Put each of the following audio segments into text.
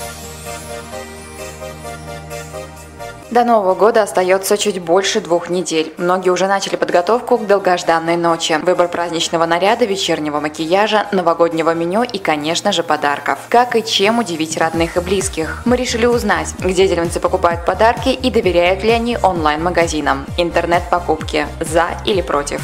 До Нового года остается чуть больше 2 недель. Многие уже начали подготовку к долгожданной ночи. Выбор праздничного наряда, вечернего макияжа, новогоднего меню и, конечно же, подарков. Как и чем удивить родных и близких. Мы решили узнать, где деревенцы покупают подарки и доверяют ли они онлайн-магазинам. Интернет-покупки. За или против?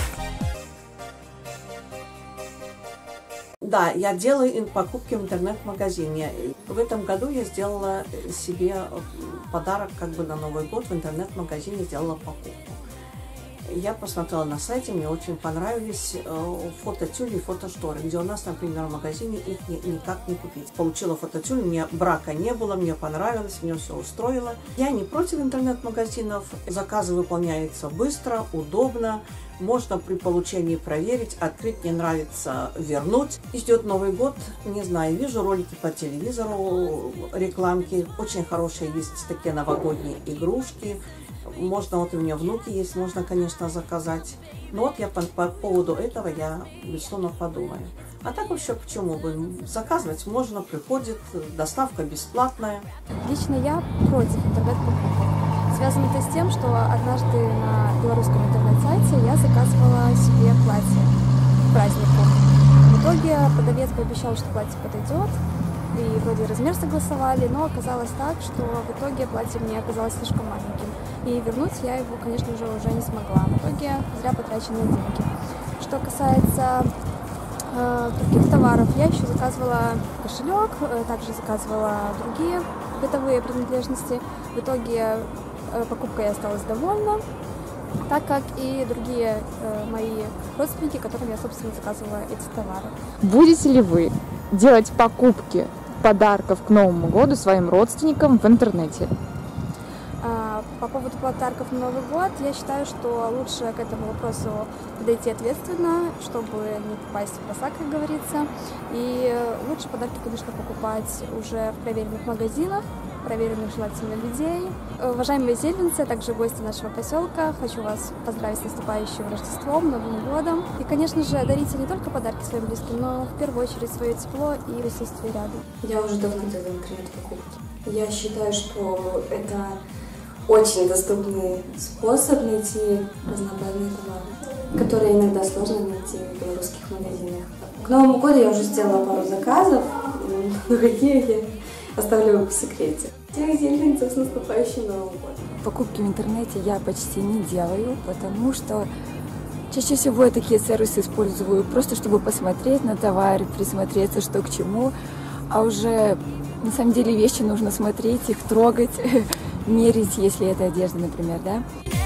Да, я делаю покупки в интернет-магазине. В этом году я сделала себе подарок на Новый год, в интернет-магазине сделала покупку. Я посмотрела на сайте, мне очень понравились фототюли и фотошторы, где у нас, например, в магазине их никак не купить. Получила фототюль, мне брака не было, мне понравилось, мне все устроило. Я не против интернет-магазинов, заказы выполняются быстро, удобно. Можно при получении проверить, открыть, не нравится, вернуть. Идет Новый год, не знаю, вижу ролики по телевизору, рекламки. Очень хорошие есть такие новогодние игрушки. Можно, вот у меня внуки есть, можно, конечно, заказать. Но вот я по поводу этого я безусловно подумаю. А так вообще почему бы? Заказывать можно, приходит, доставка бесплатная. Лично я против интернет-покупок. Связано это с тем, что однажды на белорусском интернет-сайте я заказывала себе платье к празднику. В итоге продавец пообещал, что платье подойдет, и вроде размер согласовали, но оказалось так, что в итоге платье мне оказалось слишком маленьким. И вернуть я его, конечно же, уже не смогла. В итоге зря потраченные деньги. Что касается других товаров, я еще заказывала кошелек, также заказывала другие бытовые принадлежности. В итоге покупкой я осталась довольна, так как и другие мои родственники, которым я, собственно, заказывала эти товары. Будете ли вы делать покупки подарков к Новому году своим родственникам в интернете? По поводу подарков на Новый год, я считаю, что лучше к этому вопросу подойти ответственно, чтобы не попасть в просак, как говорится. И лучше подарки, конечно, покупать уже в проверенных магазинах, проверенных желательно людей. Уважаемые зельвинцы, а также гости нашего поселка, хочу вас поздравить с наступающим Рождеством, Новым годом. И, конечно же, дарите не только подарки своим близким, но в первую очередь свое тепло и присутствие рядом. Я уже давно делаю интернет-покупки. Я считаю, что это очень доступный способ найти разнообразные товары, которые иногда сложно найти в белорусских магазинах. К Новому году я уже сделала пару заказов, но какие я оставлю в секрете. Всех зельвинцев с наступающим Новым годом. Покупки в интернете я почти не делаю, потому что чаще всего я такие сервисы использую просто чтобы посмотреть на товар, присмотреться, что к чему, а уже на самом деле вещи нужно смотреть, их трогать, мерить, если это одежда, например, да.